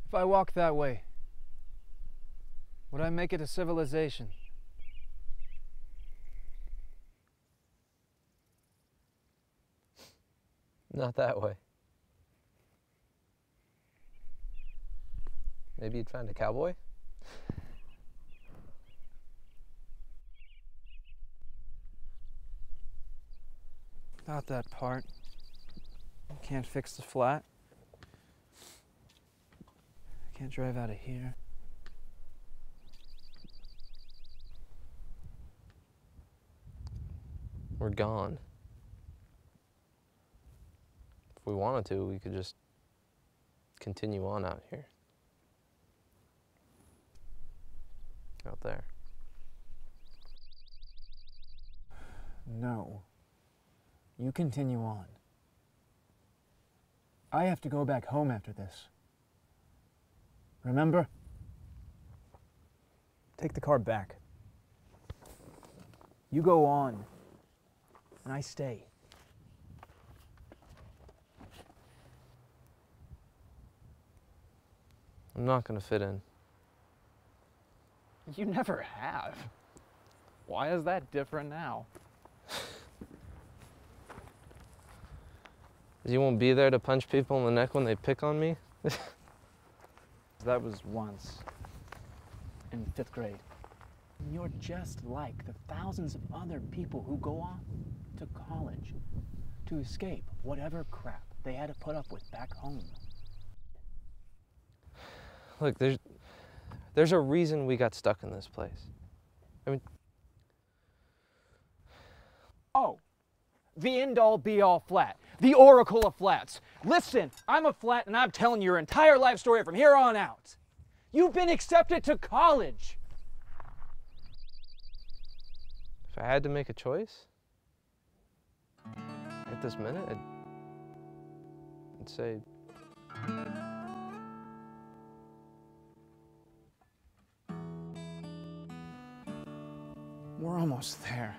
If I walked that way, would I make it a civilization? Not that way. Maybe you'd find a cowboy? Not that part. Can't fix the flat. Can't drive out of here. We're gone. If we wanted to, we could just continue on out here. Out there. No. You continue on. I have to go back home after this. Remember? Take the car back. You go on, and I stay. I'm not gonna fit in. You never have. Why is that different now? You won't be there to punch people in the neck when they pick on me? That was once, in 5th grade. You're just like the thousands of other people who go off to college to escape whatever crap they had to put up with back home. Look, there's a reason we got stuck in this place. I mean... Oh, the end-all be-all flat. The oracle of flats. Listen, I'm a flat and I'm telling your entire life story from here on out. You've been accepted to college. If I had to make a choice, at this minute, I'd say... We're almost there.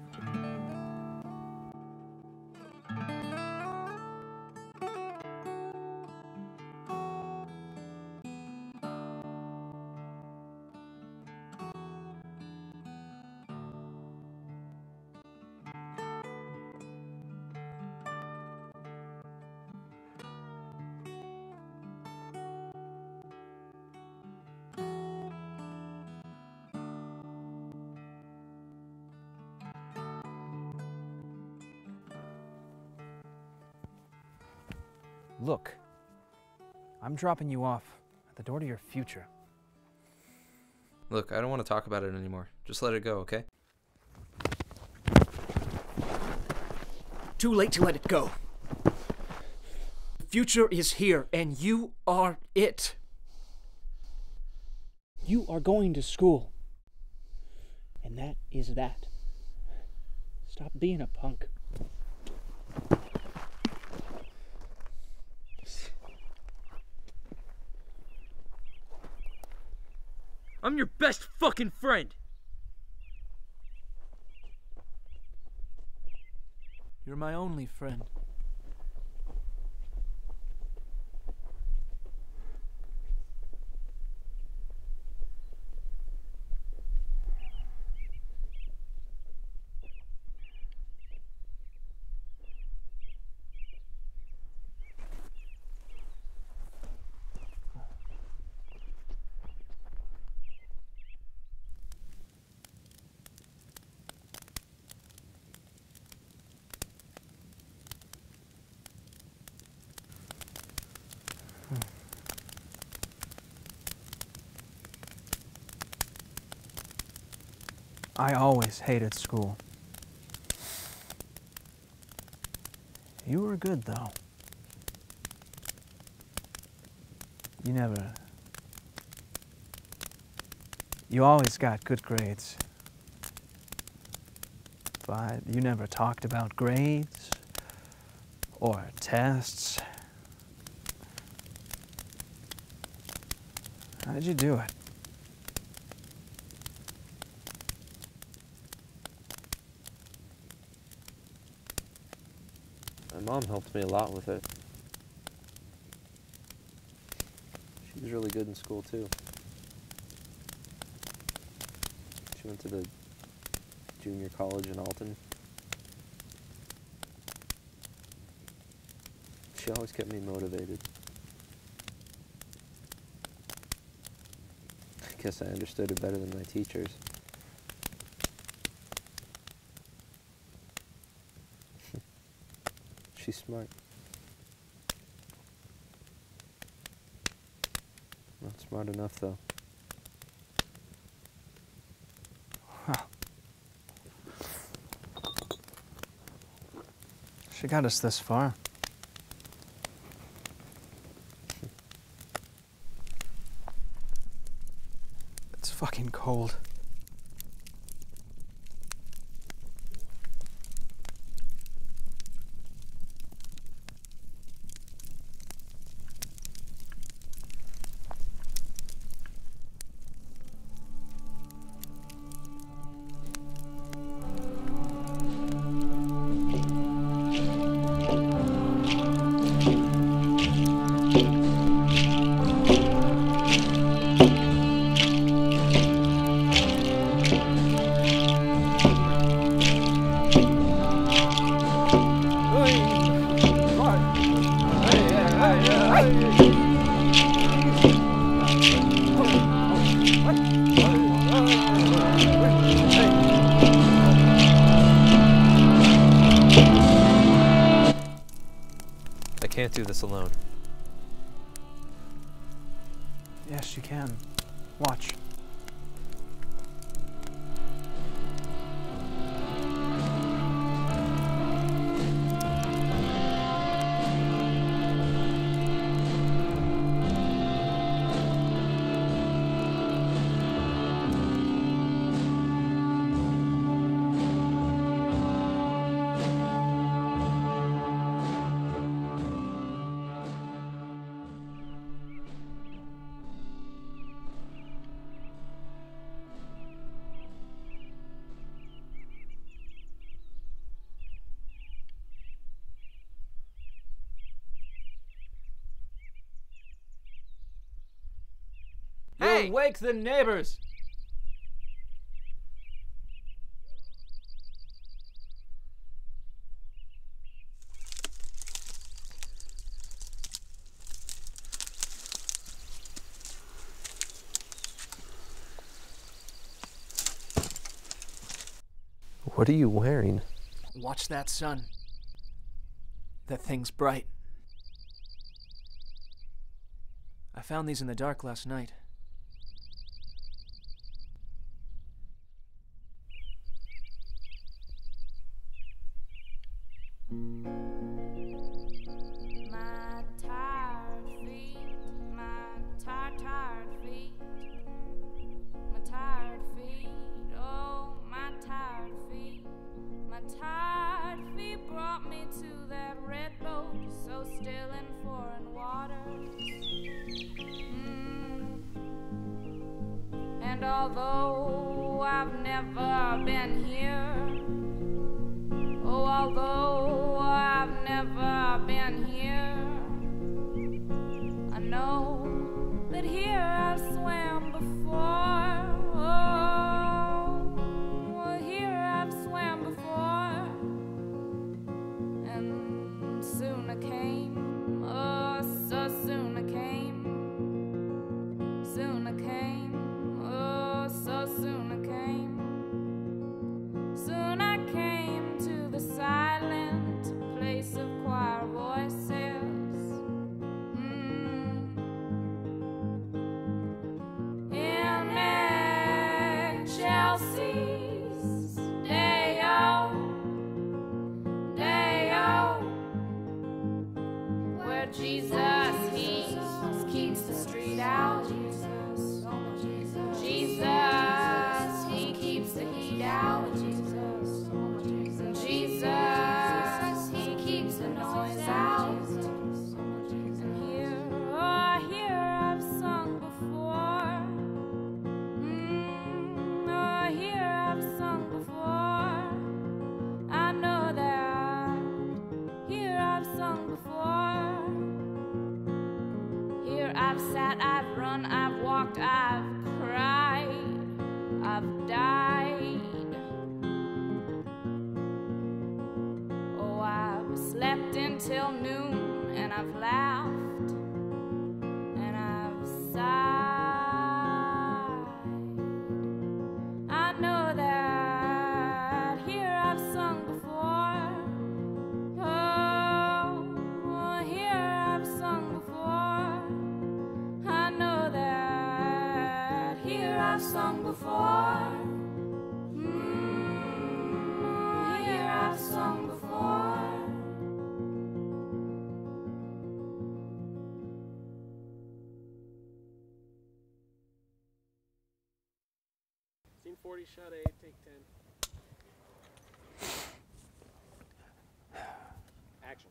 Look, I'm dropping you off at the door to your future. Look, I don't want to talk about it anymore. Just let it go, okay? Too late to let it go. The future is here, and you are it. You are going to school. And that is that. Stop being a punk. I'm your best fucking friend. You're my only friend. I always hated school. You were good, though. You always got good grades. But you never talked about grades or tests. How did you do it? My mom helped me a lot with it. She She's really good in school, too. She went to the junior college in Alton. She always kept me motivated. I guess I understood her better than my teachers. She's smart. Not smart enough, though. Well, she got us this far. It's fucking cold. I can't do this alone. Yes, you can. Watch. Hey! You'll wake the neighbors! What are you wearing? Watch that sun. That thing's bright. I found these in the dark last night. My tired feet, my tired feet, my tired feet, oh, my tired feet. My tired feet brought me to that red boat, so still in foreign waters. And although I've never been here, oh, although I've never been here, I know that here I've swam before. Oh, here I've swam before. And soon I came, oh, so soon I came. Soon I came, oh, so soon I came. walked, I've cried, I've died. Oh, I've slept until noon, and I've laughed, and I've sighed. I know that here I've sung before. Oh, here I've sung before. I know that here I've sung before. Here I've sung before. Scene 40, shot A, take 10. Action.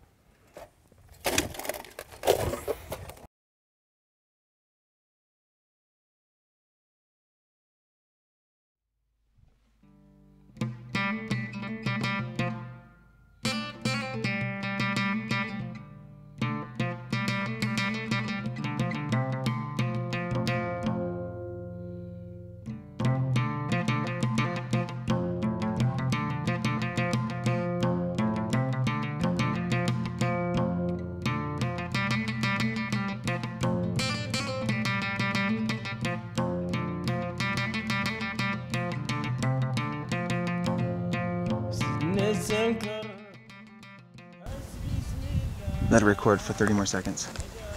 Let it record for 30 more seconds.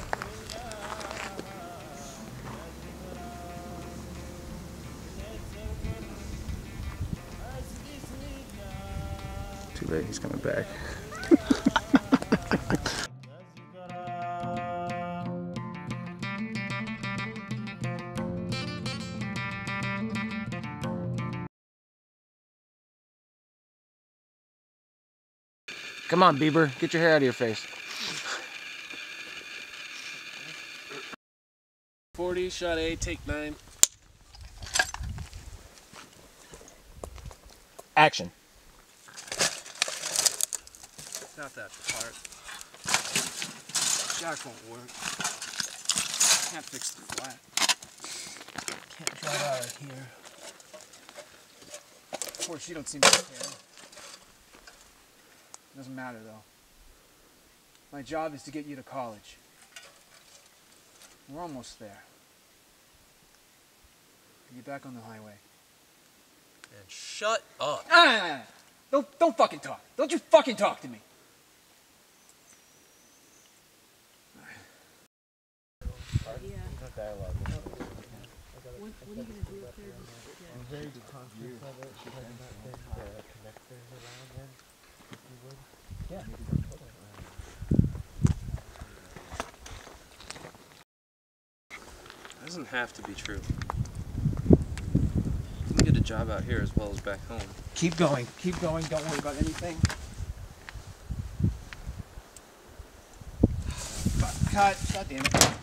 Too late, he's coming back. Come on, Bieber, get your hair out of your face. 40, shot A, take 9. Action. Not that part. Jack won't work. Can't fix the flat. Can't drive out of here. Of course, you don't seem to care. Doesn't matter though. My job is to get you to college. We're almost there. Get back on the highway. And shut up. Ah! Don't fucking talk. Don't you fucking talk to me. What are you going to do up there? I'm very conscious of it. Should I not get the connectors around then? If you would? Yeah. It doesn't have to be true. You can get a job out here as well as back home. Keep going. Keep going. Don't worry about anything. Cut. God damn it.